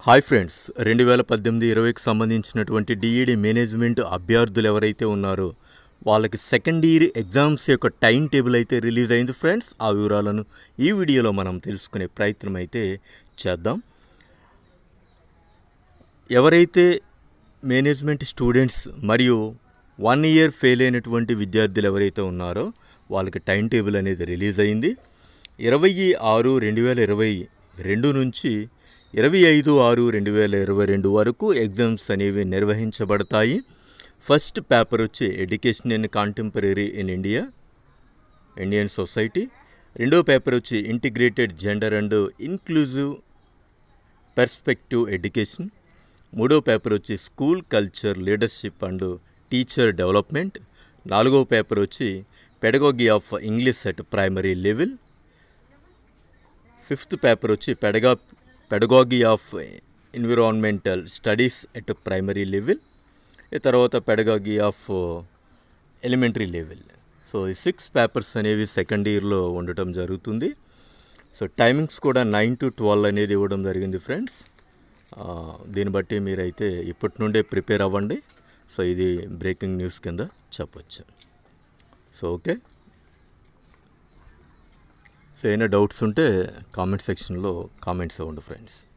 Hi friends, 2018-20కి సంబంధించినటువంటి D.ElEd management అభ్యర్థులు ఎవరైతే ఉన్నారో వాళ్ళకి సెకండ్ ఇయర్ ఎగ్జామ్స్ యొక్క టైం టేబుల్ అయితే రిలీజ్ అయింది ఫ్రెండ్స్. ఆ వివరాలను ఈ వీడియోలో మనం తెలుసుకునే ప్రయత్నం అయితే చేద్దాం. ఎవరైతే మేనేజ్మెంట్ స్టూడెంట్స్ మరియు 1 ఇయర్ ఫెయిల్ అయినటువంటి విద్యార్థులు ఎవరైతే ఉన్నారో వాళ్ళకి టైం టేబుల్ అనేది రిలీజ్ అయింది. 20/6/2022 నుంచి 25/6/2022 వరకు ఎగ్జామ్స్ అనేవి నిర్వహించబడతాయి. ఫస్ట్ పేపర్ వచ్చి education and contemporary in Indian society. రెండో పేపర్ వచ్చి integrated gender and inclusive perspective education. మూడో పేపర్ వచ్చి school culture leadership and teacher development. నాలుగో పేపర్ వచ్చి pedagogy of English at primary level. Fifth paper వచ్చి pedagogy of environmental studies at primary level. తర్వాత pedagogy of elementary level. So ఈ 6 papers అనేవి second ఇయర్లో ఉండటం జరుగుతుంది. సో టైమింగ్స్ కూడా 9 to 12 అనేది ఇవ్వడం జరిగింది ఫ్రెండ్స్. దీన్ని బట్టి మీరైతే ఇప్పటి నుండే ప్రిపేర్ అవ్వండి. సో ఇది బ్రేకింగ్ న్యూస్ కింద చెప్పొచ్చు. సో ఓకే, సో ఏమైనా డౌట్స్ ఉంటే కామెంట్ సెక్షన్లో కామెంట్స్ ఇవ్వండి ఫ్రెండ్స్.